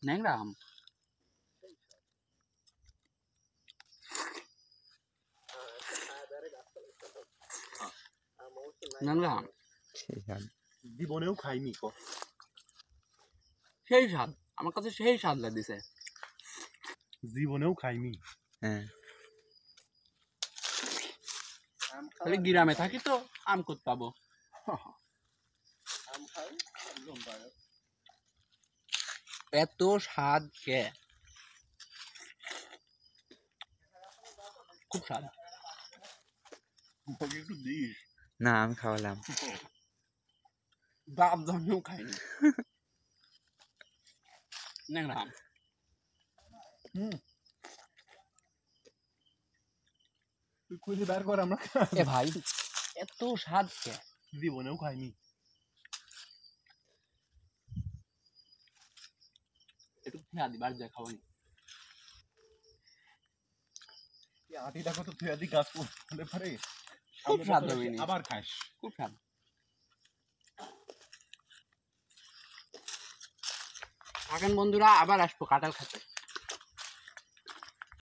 ন্যাংরা আম ন্যাংরা আম জীবনেও খাইনি ক সেই স্বাদ আমার কাছে সেই স্বাদ লাগছে জীবনেও খাইনি হ্যাঁ খালি গ্রামে থাকি তো আম কত পাবো এত স্বাদ কে খুব স্বাদ একটু দিস না আমি খাওয়ালাম বাপ জন্মেও খাইনি ন্যাংরা আম তুই খুঁজে বের কর আমরা এ ভাই এত স্বাদ কে জীবনেও খাইনি একটু খেয়া দিবার যা খাওয়াই আটিটা কত তুই আদি গাছ করতে পারে খুব স্বাদ হবে আবার খাস খুব স্বাদ থাকেন বন্ধুরা আবার আসবো কাঁঠাল খেতে